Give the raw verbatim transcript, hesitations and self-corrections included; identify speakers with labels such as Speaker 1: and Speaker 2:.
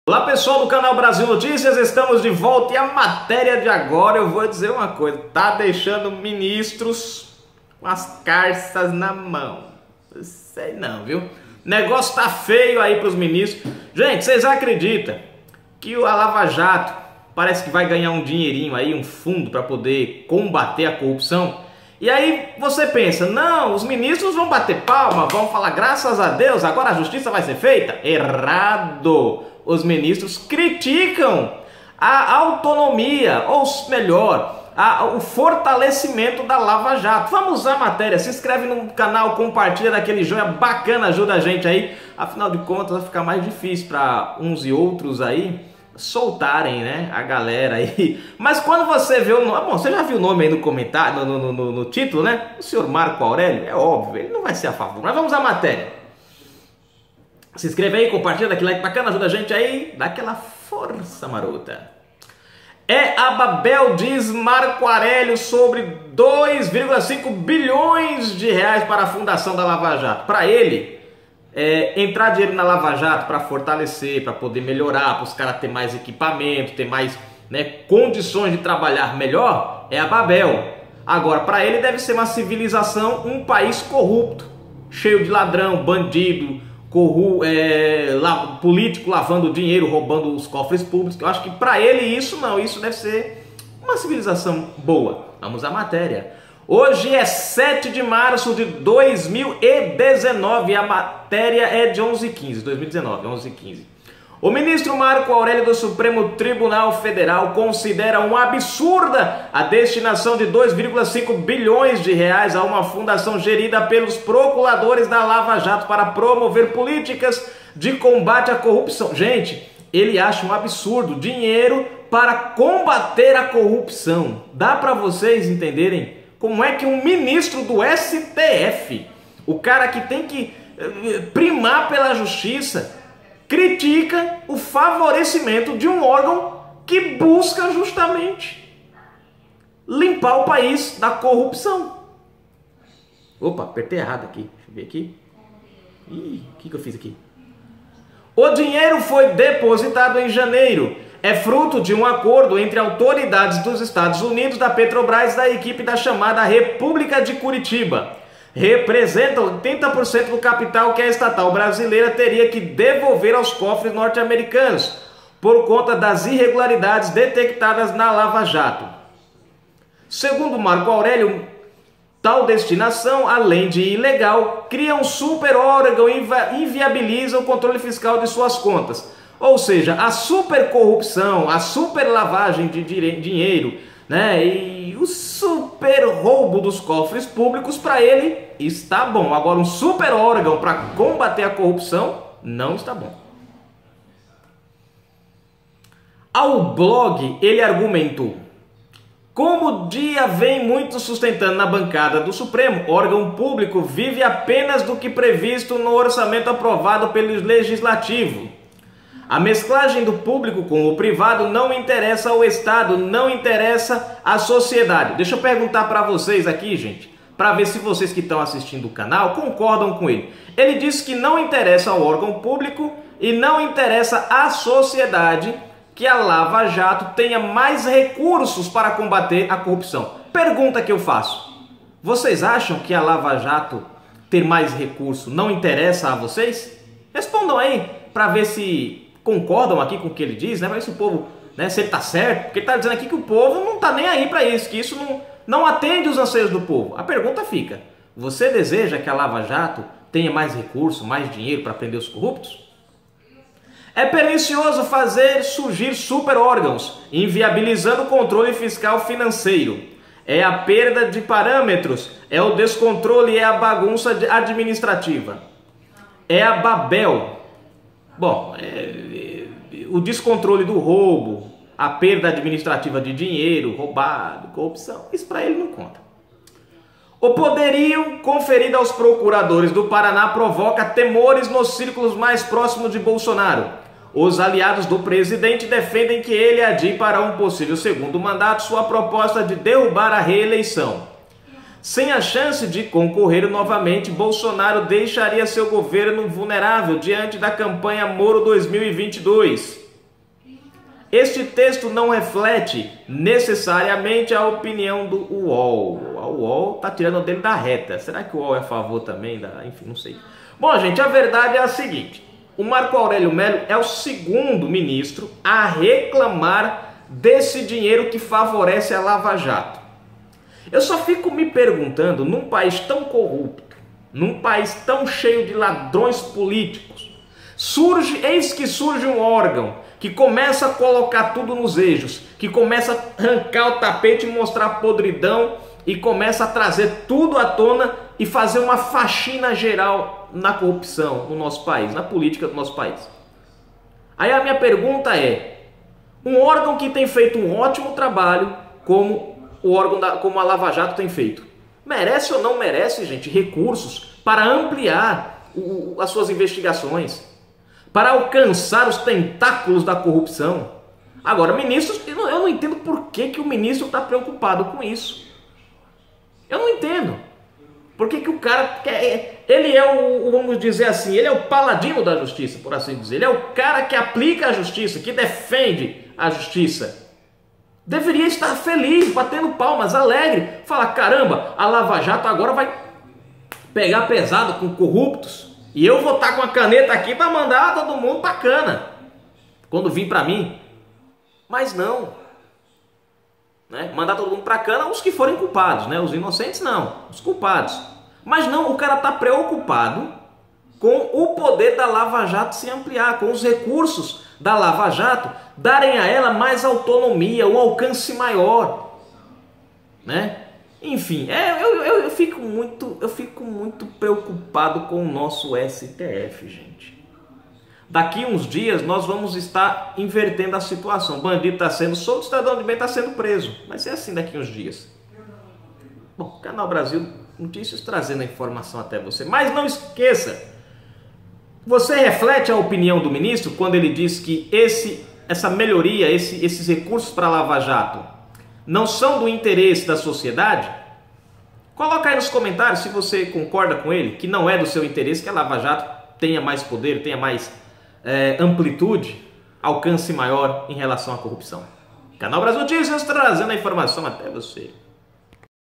Speaker 1: Olá pessoal do canal Brasil Notícias, estamos de volta e a matéria de agora eu vou dizer uma coisa, tá deixando ministros com as carças na mão, não sei não, viu? O negócio tá feio aí pros ministros. Gente, vocês acreditam que a Lava Jato parece que vai ganhar um dinheirinho aí, um fundo para poder combater a corrupção? E aí você pensa, não, os ministros vão bater palma, vão falar graças a Deus, agora a justiça vai ser feita? Errado! Os ministros criticam a autonomia, ou melhor, a, o fortalecimento da Lava Jato. Vamos à matéria, se inscreve no canal, compartilha daquele joia bacana, ajuda a gente aí. Afinal de contas vai ficar mais difícil para uns e outros aí soltarem, né, a galera aí. Mas quando você vê o nome, bom, você já viu o nome aí no comentário, no, no, no, no título, né? O senhor Marco Aurélio, é óbvio, ele não vai ser a favor. Mas vamos à matéria. Se inscreve aí, compartilha, dá aquele like bacana, ajuda a gente aí, dá aquela força marota. É a Babel, diz Marco Aurélio, sobre dois vírgula cinco bilhões de reais para a fundação da Lava Jato. Para ele, é, entrar dinheiro na Lava Jato para fortalecer, para poder melhorar, para os caras terem mais equipamento, ter mais, né, condições de trabalhar melhor, é a Babel. Agora, para ele deve ser uma civilização, um país corrupto, cheio de ladrão, bandido, Corru, é, la, político lavando dinheiro, roubando os cofres públicos. Eu acho que para ele isso não, isso deve ser uma civilização boa. Vamos à matéria. Hoje é sete de março de dois mil e dezenove, a matéria é de onze e quinze, dois mil e dezenove, onze e quinze. O ministro Marco Aurélio do Supremo Tribunal Federal considera um absurda a destinação de dois vírgula cinco bilhões de reais a uma fundação gerida pelos procuradores da Lava Jato para promover políticas de combate à corrupção. Gente, ele acha um absurdo dinheiro para combater a corrupção. Dá para vocês entenderem como é que um ministro do S T F, o cara que tem que primar pela justiça, critica o favorecimento de um órgão que busca justamente limpar o país da corrupção. Opa, apertei errado aqui. Deixa eu ver aqui. Ih, o que, que eu fiz aqui? O dinheiro foi depositado em janeiro. É fruto de um acordo entre autoridades dos Estados Unidos, da Petrobras e da equipe da chamada República de Curitiba. Representa oitenta por cento do capital que a estatal brasileira teria que devolver aos cofres norte-americanos por conta das irregularidades detectadas na Lava Jato. Segundo Marco Aurélio, tal destinação, além de ilegal, cria um super órgão e inviabiliza o controle fiscal de suas contas. Ou seja, a super corrupção, a super lavagem de dinheiro, né, e o super roubo dos cofres públicos, para ele está bom. Agora, um super órgão para combater a corrupção não está bom. Ao blog, ele argumentou: como o dia vem muito sustentando na bancada do Supremo, órgão público vive apenas do que previsto no orçamento aprovado pelo Legislativo. A mesclagem do público com o privado não interessa ao Estado, não interessa à sociedade. Deixa eu perguntar para vocês aqui, gente, para ver se vocês que estão assistindo o canal concordam com ele. Ele disse que não interessa ao órgão público e não interessa à sociedade que a Lava Jato tenha mais recursos para combater a corrupção. Pergunta que eu faço: vocês acham que a Lava Jato ter mais recurso não interessa a vocês? Respondam aí para ver se concordam aqui com o que ele diz, né? Mas se o povo, né, se ele está certo, porque ele está dizendo aqui que o povo não está nem aí para isso, que isso não, não atende os anseios do povo. A pergunta fica: você deseja que a Lava Jato tenha mais recurso, mais dinheiro para prender os corruptos? É pernicioso fazer surgir super órgãos, inviabilizando o controle fiscal financeiro. É a perda de parâmetros, é o descontrole e é a bagunça administrativa. É a Babel. Bom, é, o descontrole do roubo, a perda administrativa de dinheiro roubado, corrupção, isso para ele não conta. O poderio conferido aos procuradores do Paraná provoca temores nos círculos mais próximos de Bolsonaro. Os aliados do presidente defendem que ele adie para um possível segundo mandato sua proposta de derrubar a reeleição. Sem a chance de concorrer novamente, Bolsonaro deixaria seu governo vulnerável diante da campanha Moro dois mil e vinte e dois. Este texto não reflete necessariamente a opinião do U O L. A U O L está tirando dele da reta. Será que o U O L é a favor também? Da... Enfim, não sei. Bom, gente, a verdade é a seguinte. O Marco Aurélio Melo é o segundo ministro a reclamar desse dinheiro que favorece a Lava Jato. Eu só fico me perguntando, num país tão corrupto, num país tão cheio de ladrões políticos, surge, eis que surge um órgão que começa a colocar tudo nos eixos, que começa a arrancar o tapete e mostrar a podridão e começa a trazer tudo à tona e fazer uma faxina geral na corrupção no nosso país, na política do nosso país. Aí a minha pergunta é, um órgão que tem feito um ótimo trabalho, como o órgão da, como a Lava Jato tem feito, merece ou não merece, gente, recursos para ampliar o, as suas investigações, para alcançar os tentáculos da corrupção? Agora, ministros, eu não, eu não entendo por que, que o ministro está preocupado com isso. Eu não entendo. Por que, que o cara quer... Ele é o, vamos dizer assim, ele é o paladino da justiça, por assim dizer. Ele é o cara que aplica a justiça, que defende a justiça. Deveria estar feliz, batendo palmas, alegre. Falar, caramba, a Lava Jato agora vai pegar pesado com corruptos. E eu vou estar com a caneta aqui para mandar todo mundo pra cana. Quando vir para mim. Mas não. Né? Mandar todo mundo pra cana os que forem culpados, né? Os inocentes não, os culpados. Mas não, o cara está preocupado com o poder da Lava Jato se ampliar, com os recursos da Lava Jato darem a ela mais autonomia, um alcance maior, né? Enfim, é, eu, eu, eu, fico muito, eu fico muito preocupado com o nosso S T F, gente. Daqui uns dias nós vamos estar invertendo a situação. O bandido está sendo solto, o cidadão de bem está sendo preso. Vai ser assim daqui uns dias. Bom, Canal Brasil Notícias trazendo a informação até você. Mas não esqueça, você reflete a opinião do ministro quando ele diz que esse, essa melhoria, esse, esses recursos para a Lava Jato não são do interesse da sociedade? Coloca aí nos comentários se você concorda com ele, que não é do seu interesse que a Lava Jato tenha mais poder, tenha mais é, amplitude, alcance maior em relação à corrupção. Canal Brasil Notícias trazendo a informação até você.